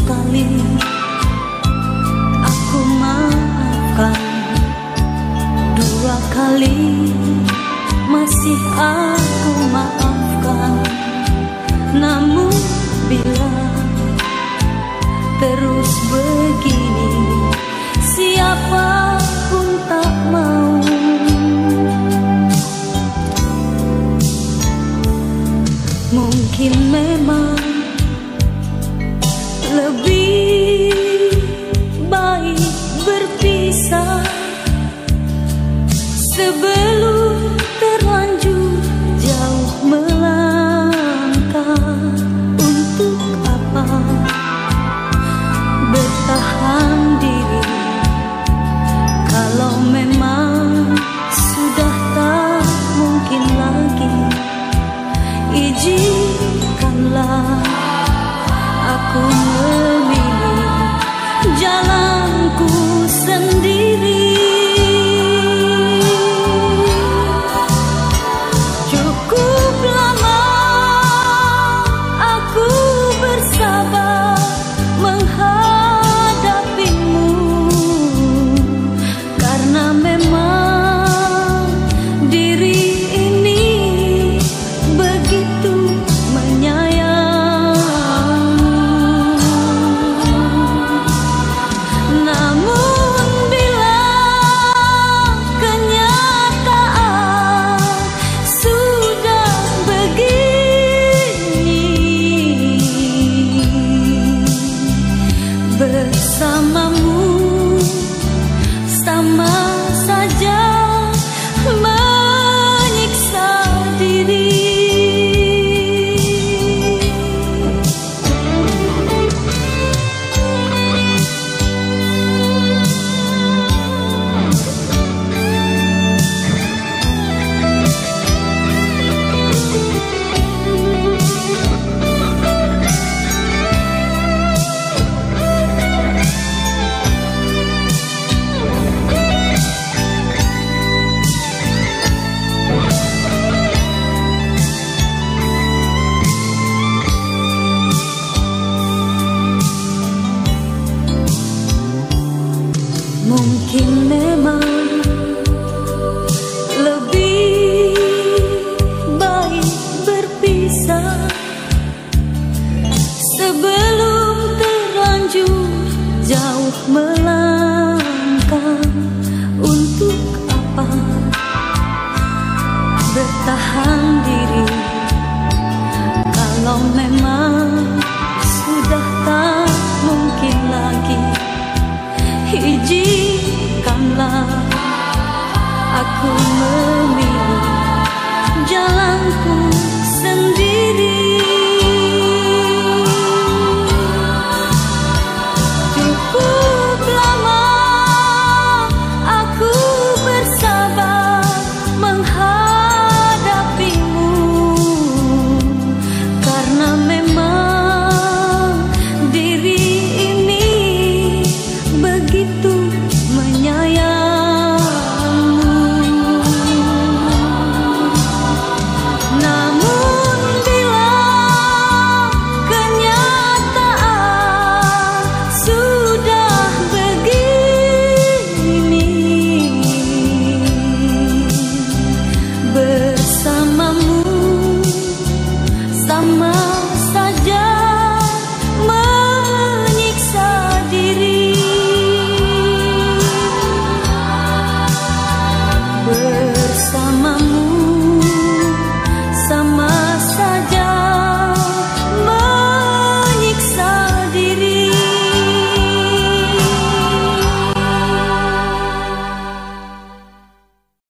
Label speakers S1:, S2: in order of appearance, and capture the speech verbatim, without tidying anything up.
S1: sekali aku maafkan, dua kali masih aku maafkan. Namun bila terus begini, siapapun tak mau. Mungkin memang lebih baik berpisah sebelum terlanjur jauh melangkah. Untuk apa bertahan diri kalau memang sudah tak mungkin lagi? Izinkanlah aku memilih jalanku sendiri. Cukup lama aku bersabar menghadapimu, karena memang diri ini begitu bersamamu sama saja menyiksa diri. Mungkin memang